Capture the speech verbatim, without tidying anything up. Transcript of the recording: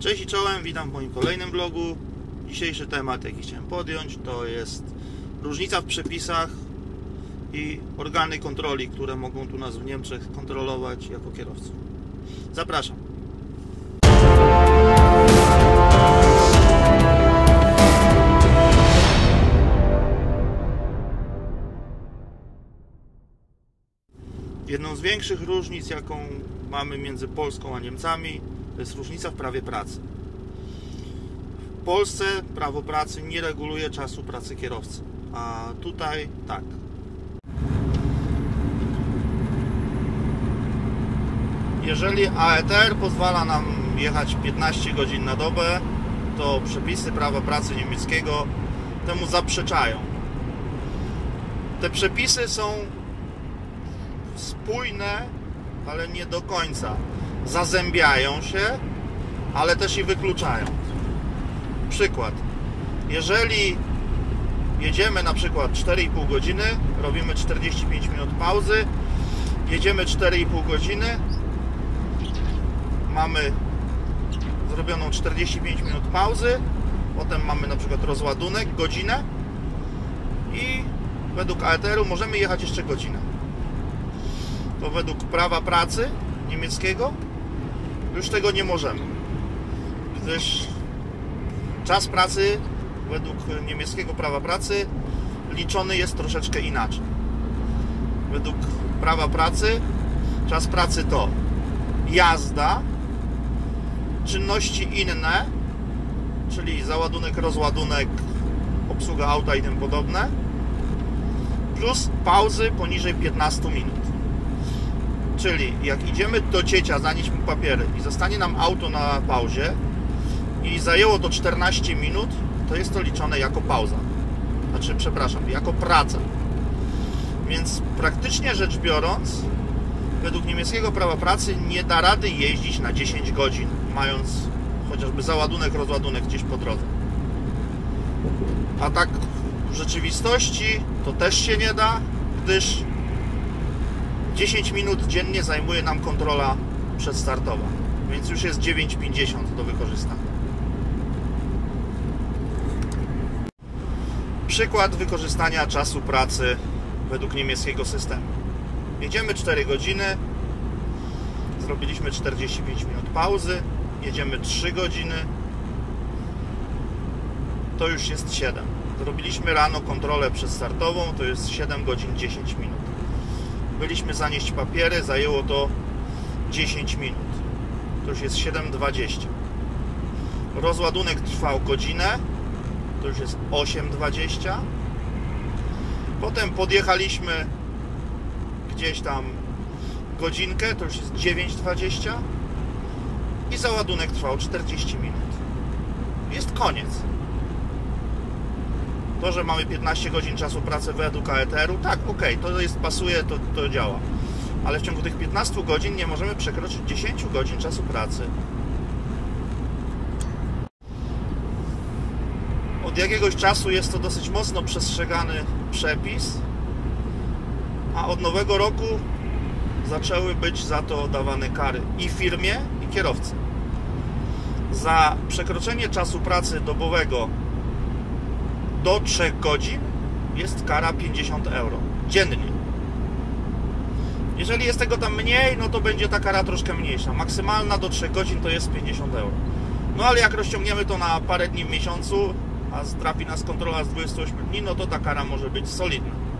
Cześć i czołem, witam w moim kolejnym vlogu. Dzisiejszy temat, jaki chciałem podjąć, to jest różnica w przepisach i organy kontroli, które mogą tu nas w Niemczech kontrolować jako kierowców. Zapraszam. Jedną z większych różnic, jaką mamy między Polską a Niemcami, to jest różnica w prawie pracy. W Polsce prawo pracy nie reguluje czasu pracy kierowcy, a tutaj tak. Jeżeli A E T R pozwala nam jechać piętnaście godzin na dobę, to przepisy prawa pracy niemieckiego temu zaprzeczają. Te przepisy są spójne, ale nie do końca. Zazębiają się, ale też i wykluczają. Przykład. Jeżeli jedziemy na przykład cztery i pół godziny, robimy czterdzieści pięć minut pauzy, jedziemy cztery i pół godziny, mamy zrobioną czterdzieści pięć minut pauzy, potem mamy na przykład rozładunek, godzinę i według A E T R-u możemy jechać jeszcze godzinę. To według prawa pracy niemieckiego już tego nie możemy, gdyż czas pracy według niemieckiego prawa pracy liczony jest troszeczkę inaczej. Według prawa pracy czas pracy to jazda, czynności inne, czyli załadunek, rozładunek, obsługa auta i tym podobne, plus pauzy poniżej piętnastu minut. Czyli jak idziemy do ciecia zanieść mu papiery i zostanie nam auto na pauzie i zajęło to czternaście minut, to jest to liczone jako pauza. Znaczy, przepraszam, jako praca. Więc praktycznie rzecz biorąc, według niemieckiego prawa pracy nie da rady jeździć na dziesięć godzin, mając chociażby załadunek, rozładunek gdzieś po drodze. A tak w rzeczywistości to też się nie da, gdyż dziesięć minut dziennie zajmuje nam kontrola przedstartowa, więc już jest dziewięć pięćdziesiąt do wykorzystania. Przykład wykorzystania czasu pracy według niemieckiego systemu. Jedziemy cztery godziny, zrobiliśmy czterdzieści pięć minut pauzy, jedziemy trzy godziny, to już jest siedem. Zrobiliśmy rano kontrolę przedstartową, to jest siedem godzin dziesięć minut. Byliśmy zanieść papiery, zajęło to dziesięć minut. To już jest siedem dwadzieścia. Rozładunek trwał godzinę, to już jest osiem dwadzieścia. Potem podjechaliśmy gdzieś tam godzinkę, to już jest dziewięć dwadzieścia. I załadunek trwał czterdzieści minut. Jest koniec. To, że mamy piętnaście godzin czasu pracy według A E T R-u, tak, ok, to jest, pasuje, to, to działa. Ale w ciągu tych piętnastu godzin nie możemy przekroczyć dziesięć godzin czasu pracy. Od jakiegoś czasu jest to dosyć mocno przestrzegany przepis, a od nowego roku zaczęły być za to dawane kary i firmie, i kierowcy. Za przekroczenie czasu pracy dobowego do trzech godzin jest kara pięćdziesiąt euro dziennie. Jeżeli jest tego tam mniej, no to będzie ta kara troszkę mniejsza. Maksymalna do trzech godzin to jest pięćdziesiąt euro. No ale jak rozciągniemy to na parę dni w miesiącu, a trafi nas kontrola z dwudziestu ośmiu dni, no to ta kara może być solidna.